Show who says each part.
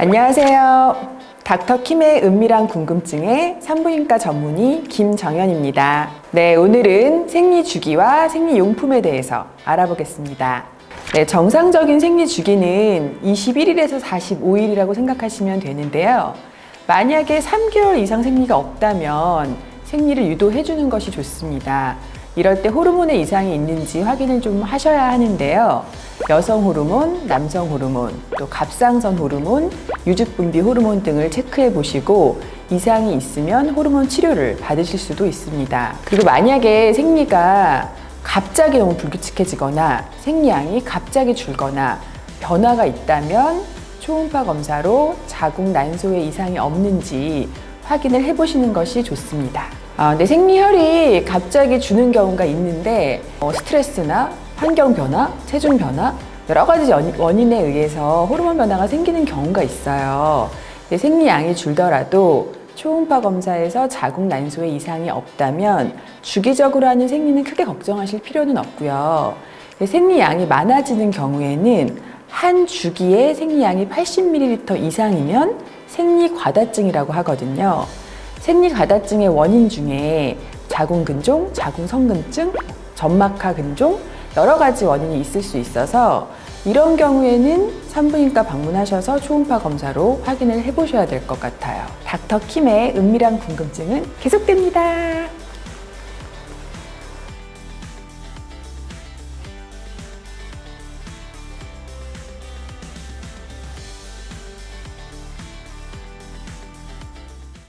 Speaker 1: 안녕하세요. 닥터킴의 은밀한 궁금증의 산부인과 전문의 김정연입니다. 네, 오늘은 생리주기와 생리용품에 대해서 알아보겠습니다. 네, 정상적인 생리주기는 21일에서 45일이라고 생각하시면 되는데요. 만약에 3개월 이상 생리가 없다면 생리를 유도해주는 것이 좋습니다. 이럴 때 호르몬의 이상이 있는지 확인을 좀 하셔야 하는데요. 여성 호르몬, 남성 호르몬, 또 갑상선 호르몬, 유주분비 호르몬 등을 체크해 보시고 이상이 있으면 호르몬 치료를 받으실 수도 있습니다. 그리고 만약에 생리가 갑자기 너무 불규칙해지거나 생리량이 갑자기 줄거나 변화가 있다면 초음파 검사로 자궁 난소에 이상이 없는지 확인을 해보시는 것이 좋습니다. 근데 생리혈이 갑자기 주는 경우가 있는데 스트레스나 환경 변화, 체중 변화 여러 가지 원인에 의해서 호르몬 변화가 생기는 경우가 있어요. 생리량이 줄더라도 초음파 검사에서 자궁 난소에 이상이 없다면 주기적으로 하는 생리는 크게 걱정하실 필요는 없고요. 생리량이 많아지는 경우에는 한 주기에 생리량이 80ml 이상이면 생리과다증이라고 하거든요. 생리과다증의 원인 중에 자궁근종, 자궁성근증, 점막하근종 여러 가지 원인이 있을 수 있어서 이런 경우에는 산부인과 방문하셔서 초음파 검사로 확인을 해보셔야 될 것 같아요. 닥터킴의 은밀한 궁금증은 계속됩니다.